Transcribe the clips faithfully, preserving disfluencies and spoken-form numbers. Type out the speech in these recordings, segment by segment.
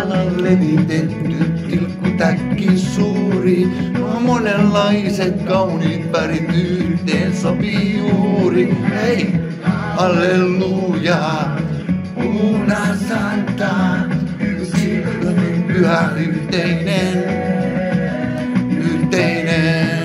on levitetty tilkkutäkki suuri. No monenlaiset kauniit värit yhteen sopii juuri. Hei, halleluja, una santa, yksi pyhä yhteinen, yhteinen.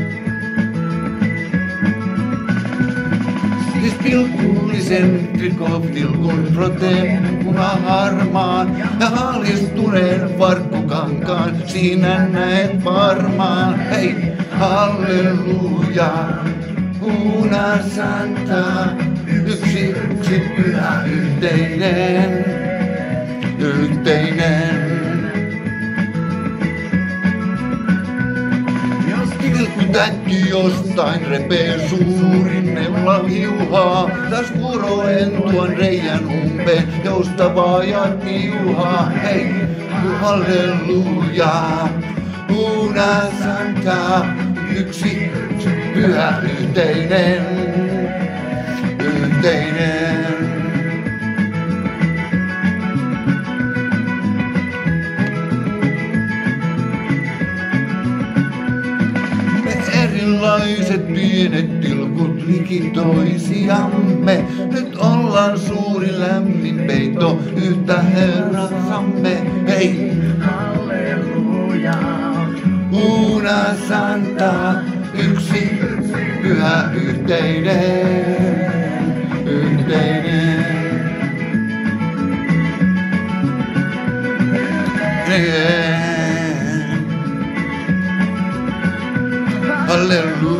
Siis pilkullisen trikootilkun proteen punaharmaan ja haalistuneen varkkukankaan siinä näet varmaan. Hei, halleluja, una santa, yksi, yksi pyhä yhteinen, yhteinen. Tilkkutäkki jostain repee suurin neula hiuhaa. Taas kuroen tuon reijän umpeen joustavaa ja tiuhaa. Hei, halleluja, una santa, yksi, yksi pyhä yhteinen, yhteinen. Erilaiset pienet tilkut liki toisiamme. Nyt ollaan suuri lämmin peitto yhtä Herrassamme. Hei, halleluja, una santa, yksi pyhä yhteinen, yhteinen. Yeah. Hallelujah.